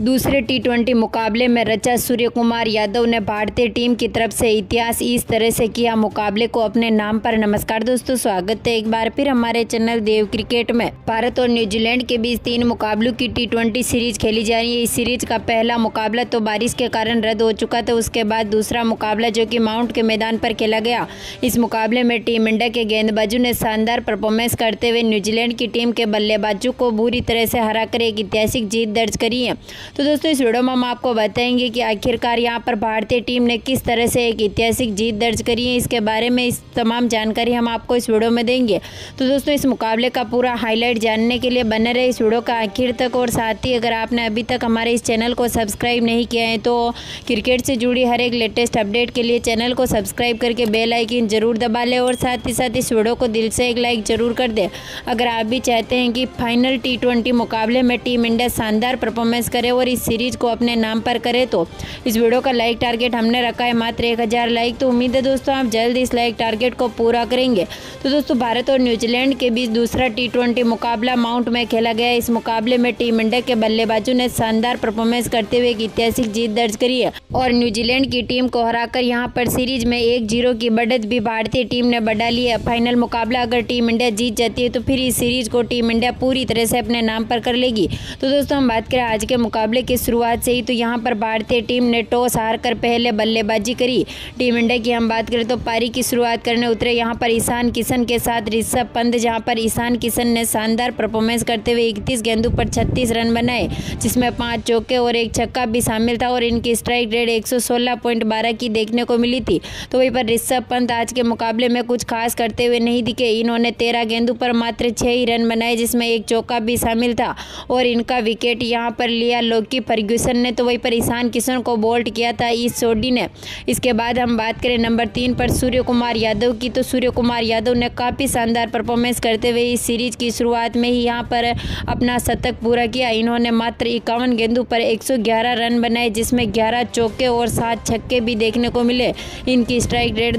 दूसरे टी20 मुकाबले में रचा सूर्यकुमार यादव ने भारतीय टीम की तरफ से इतिहास इस तरह से किया मुकाबले को अपने नाम पर। नमस्कार दोस्तों, स्वागत है एक बार फिर हमारे चैनल देव क्रिकेट में। भारत और न्यूजीलैंड के बीच 3 मुकाबलों की टी20 सीरीज खेली जा रही है। इस सीरीज का पहला मुकाबला तो बारिश के कारण रद्द हो चुका था। उसके बाद दूसरा मुकाबला जो कि माउंट के मैदान पर खेला गया। इस मुकाबले में टीम इंडिया के गेंदबाजों ने शानदार परफॉर्मेंस करते हुए न्यूजीलैंड की टीम के बल्लेबाजों को बुरी तरह से हराकर एक ऐतिहासिक जीत दर्ज करी है। तो दोस्तों, इस वीडियो में हम आपको बताएंगे कि आखिरकार यहां पर भारतीय टीम ने किस तरह से एक ऐतिहासिक जीत दर्ज करी है। इसके बारे में इस तमाम जानकारी हम आपको इस वीडियो में देंगे। तो दोस्तों, इस मुकाबले का पूरा हाईलाइट जानने के लिए बने रहे इस वीडियो का आखिर तक। और साथ ही अगर आपने अभी तक हमारे इस चैनल को सब्सक्राइब नहीं किया है तो क्रिकेट से जुड़ी हर एक लेटेस्ट अपडेट के लिए चैनल को सब्सक्राइब करके बेल आइकन जरूर दबा लें और साथ ही साथ इस वीडियो को दिल से एक लाइक जरूर कर दें। अगर आप भी चाहते हैं कि फाइनल टी20 मुकाबले में टीम इंडिया शानदार परफॉर्मेंस करे और इस सीरीज को अपने नाम पर करे तो इस वीडियो का लाइक टारगेट हमने रखा है मात्र 1000 लाइक। तो उम्मीद है दोस्तों आप जल्द इस लाइक टारगेट को पूरा करेंगे। तो दोस्तों, भारत और न्यूजीलैंड के बीच दूसरा टी20 मुकाबला माउंट में खेला गया। इस मुकाबले में टीम इंडिया के बल्लेबाजों ने शानदार परफॉर्मेंस करते हुए एक ऐतिहासिक जीत दर्ज करी है और न्यूजीलैंड की टीम को हराकर यहां पर सीरीज में 1-0 की बढ़त भी भारतीय टीम ने बढ़ा ली है। फाइनल मुकाबला अगर टीम इंडिया जीत जाती है तो फिर इस सीरीज को टीम इंडिया पूरी तरह से अपने नाम पर कर लेगी। तो दोस्तों, हम बात करें आज के मुकाबले की शुरुआत से ही तो यहाँ पर भारतीय टीम ने टॉस हारकर पहले बल्लेबाजी करी। टीम इंडिया की हम बात करें तो पारी की शुरुआत करने उतरे यहाँ पर ईशान किशन के साथ ऋषभ पंत, जहाँ पर ईशान किशन ने शानदार परफॉर्मेंस करते हुए 31 गेंदों पर 36 रन बनाए, जिसमें 5 चौके और 1 छक्का भी शामिल था और इनकी स्ट्राइक रेट 116.12 की देखने को मिली थी। तो वहीं पर ऋषभ पंत आज के मुकाबले में कुछ खास करते हुए नहीं दिखे। इन्होंने 13 गेंदों पर मात्र 6 ही रन बनाए, जिसमें 1 चौका भी शामिल था और इनका विकेट यहाँ पर लिया लोकी फर्ग्यूसन ने। तो वहीं पर ईशान किशन को बोल्ड किया था इस सोडी ने। इसके बाद हम बात करें नंबर 3 पर सूर्यकुमार यादव की, तो सूर्यकुमार यादव ने काफ़ी शानदार परफॉर्मेंस करते हुए इस सीरीज की शुरुआत में ही यहाँ पर अपना शतक पूरा किया। इन्होंने मात्र 51 गेंदों पर 111 रन बनाए, जिसमें 11 चौके और 7 छक्के भी देखने को मिले। इनकी स्ट्राइक रेट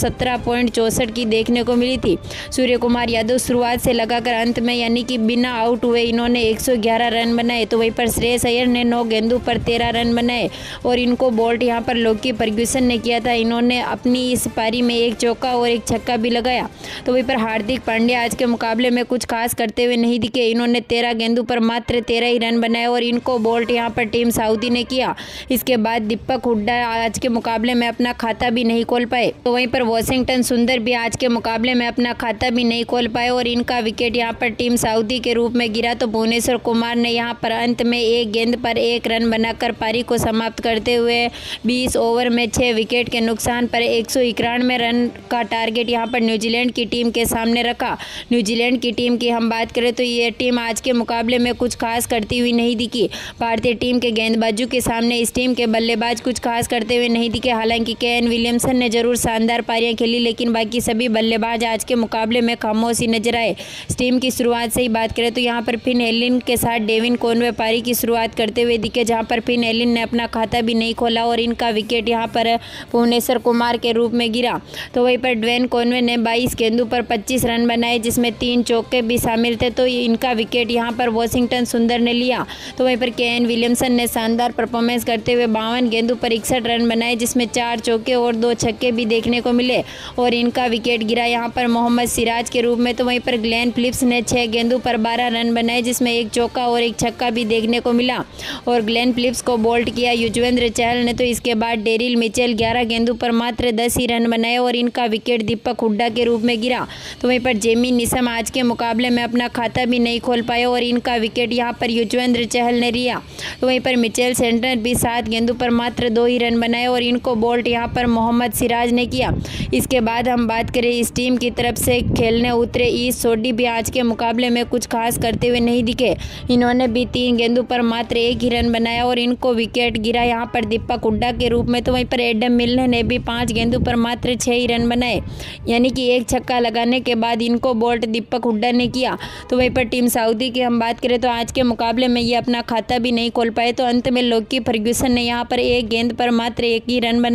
217.64 की देखने को मिली थी। सूर्यकुमार यादव शुरुआत से लगाकर अंत में यानी कि बिना आउट हुए इन्होंने 111 रन बनाए। तो वहीं पर श्रेयस अय्यर ने 9 गेंदों पर 13 रन बनाए और इनको बोल्ड यहाँ पर लोकी फर्ग्यूसन ने किया था। इन्होंने अपनी इस पारी में 1 चौका और 1 छक्का भी लगाया। तो वहीं पर हार्दिक पांड्या आज के मुकाबले में कुछ खास करते हुए नहीं दिखे। इन्होंने 13 गेंदों पर मात्र 13 ही रन बनाए और इनको बोल्ड यहाँ पर टीम साउदी ने किया। इसके बाद दीपक हुड्डा आज के मुकाबले में अपना खाता भी नहीं खोल पाए। तो वहीं पर वॉशिंगटन सुंदर भी आज के मुकाबले में अपना खाता भी नहीं खोल पाए और इनका विकेट यहाँ पर टीम साउदी के रूप में गिरा। तो भुवनेश्वर कुमार ने यहाँ पर अंत में 1 गेंद पर 1 रन बनाकर पारी को समाप्त करते हुए 20 ओवर में 6 विकेट के नुकसान पर 191 रन का टारगेट यहाँ पर न्यूजीलैंड की टीम के सामने रखा। न्यूजीलैंड की टीम की हम बात करें तो ये टीम आज के मुकाबले में कुछ खास करती हुई नहीं दिखी। भारतीय टीम के गेंदबाजों के सामने इस टीम के बल्लेबाज कुछ खास करते हुए नहीं दिखे। हालांकि केन विलियमसन ने जरूर शानदार पारियां खेली, लेकिन बाकी सभी बल्लेबाज आज के मुकाबले में खामोशी नजर आए। इस टीम की शुरुआत से ही बात करें तो यहाँ पर फिन एलिन के साथ डेविन कॉनवे पारी की शुरुआत करते हुए दिखे, जहाँ पर फिन एलिन ने अपना खाता भी नहीं खोला और इनका विकेट यहाँ पर भुवनेश्वर कुमार के रूप में गिरा। तो वहीं पर डेविन कॉनवे ने 22 गेंदों पर 25 रन बनाए, जिसमें 3 चौके भी शामिल थे। तो इनका विकेट यहाँ पर वॉशिंगटन सुंदर ने लिया। तो वहीं पर केन विलियमसन ने शानदार परफॉर्मेंस करते हुए 52 गेंदों पर 61 रन बनाए, जिसमें 4 चौके और 2 छक्के भी देखने को मिले और इनका विकेट गिरा यहाँ पर मोहम्मद सिराज के रूप में। तो वहीं पर ग्लेन फिलिप्स ने 6 गेंदों पर 12 रन बनाए, जिसमें 1 चौका और 1 छक्का भी देखने को मिला और ग्लेन फिलिप्स को बोल्ड किया युजवेंद्र चहल ने। तो इसके बाद डेरिल मिचेल 11 गेंदों पर मात्र 10 ही रन बनाए और इनका विकेट दीपक हुड्डा के रूप में गिरा। तो वहीं पर जेमी निशम आज के मुकाबले में अपना खाता भी नहीं खोल पाए और इनका विकेट यहाँ पर युजवेंद्र चहल ने लिया। तो वहीं पर मिचेल सेंटर भी 7 गेंदों पर मात्र 2 ही रन बनाए और इनको बोल्ड यहाँ पर मोहम्मद सिराज ने किया। इसके बाद हम बात करें इस टीम की तरफ से खेलने उतरे ईश सोडी भी आज के मुकाबले में कुछ खास करते हुए नहीं दिखे। इन्होंने भी 3 गेंदों पर मात्र 1 ही रन बनाया और इनको विकेट गिरा यहाँ पर दीपक हुड्डा के रूप में। तो वहीं पर एडम मिलर ने भी 5 गेंदों पर मात्र 6 ही रन बनाए, यानी कि 1 छक्का लगाने के बाद इनको बोल्ड दीपक हुड्डा ने किया। तो वहीं पर टीम सऊदी की हम बात करें तो आज के मुकाबले में ये अपना खाता भी नहीं खोल पाए। तो अंत में लोकी फर्ग्यूसन ने यहाँ पर 1 गेंद पर मात्र 1 ही रन बनाया।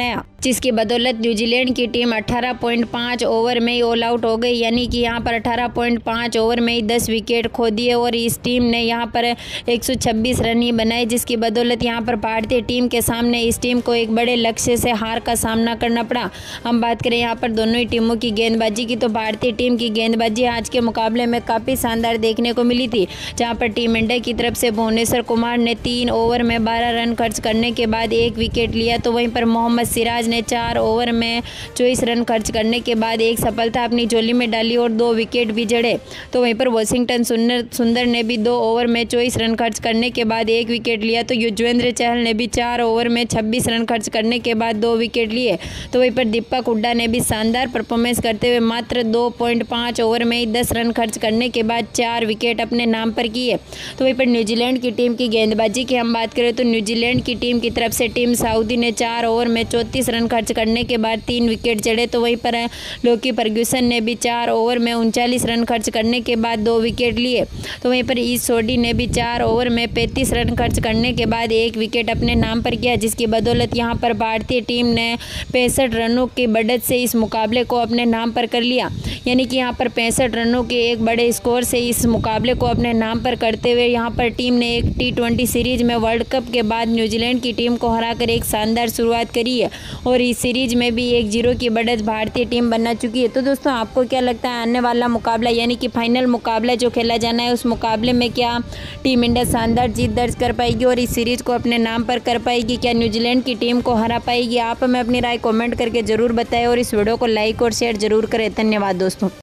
जिसकी बदौलत न्यूजीलैंड की टीम 18.5 ओवर में ही ऑल आउट हो गई, यानी कि यहाँ पर 18.5 ओवर में ही 10 विकेट खो दिए और इस टीम ने यहाँ पर 126 रन ही बनाए, जिसकी बदौलत यहाँ पर भारतीय टीम के सामने इस टीम को एक बड़े लक्ष्य से हार का सामना करना पड़ा। हम बात करें यहाँ पर दोनों ही टीमों की गेंदबाजी की, तो भारतीय टीम की गेंदबाजी आज के मुकाबले में काफ़ी शानदार देखने को मिली थी, जहाँ पर टीम इंडिया की तरफ से भुवनेश्वर कुमार ने 3 ओवर में 12 रन खर्च करने के बाद 1 विकेट लिया, तो वहीं पर मोहम्मद सिराज ने 4 ओवर में 24 रन खर्च करने के बाद एक सफलता अपनी झोली में डाली और 2 विकेट भी जड़े। तो वहीं पर वाशिंगटन सुंदर ने भी 2 ओवर में 24 रन खर्च करने के बाद 1 विकेट लिया, तो युजवेंद्र चहल ने भी 4 ओवर में 26 रन खर्च करने के बाद 2 विकेट लिए। तो वहीं पर दीपक हुड्डा ने भी शानदार परफॉर्मेंस करते हुए मात्र 2.5 ओवर में ही 10 रन खर्च करने के बाद 4 विकेट अपने नाम पर किए। तो वहीं पर न्यूजीलैंड की टीम की गेंदबाजी की हम बात करें तो न्यूजीलैंड की टीम की तरफ से टीम साउदी ने 4 ओवर में 34 रन खर्च करने के बाद 3 विकेट जड़े। तो वहीं पर लोकी फर्ग्यूसन ने भी 4 ओवर में 39 रन खर्च करने के बाद 2 विकेट लिए। तो वहीं पर ईश सोडी ने भी 4 ओवर में 35 रन खर्च करने के बाद 1 विकेट अपने नाम पर किया, जिसकी बदौलत यहां पर भारतीय टीम ने 65 रनों की बढ़त से इस मुकाबले को अपने नाम पर कर लिया, यानी कि यहां पर 65 रनों के एक बड़े स्कोर से इस मुकाबले को अपने नाम पर करते हुए यहां पर टीम ने एक T20 सीरीज में वर्ल्ड कप के बाद न्यूजीलैंड की टीम को हराकर एक शानदार शुरुआत करी है और इस सीरीज में भी 1-0 की बढ़त भारतीय टीम बना चुकी है। तो दोस्तों, आपको क्या लगता है आने वाला मुकाबला यानी कि फाइनल मुकाबला जो खेला जाना है उस मुकाबले में क्या टीम इंडिया शानदार जीत दर्ज कर पाएगी और इस सीरीज को अपने नाम पर कर पाएगी? क्या न्यूजीलैंड की टीम को हरा पाएगी? आप हमें अपनी राय कमेंट करके जरूर बताएं और इस वीडियो को लाइक और शेयर जरूर करें। धन्यवाद दोस्तों।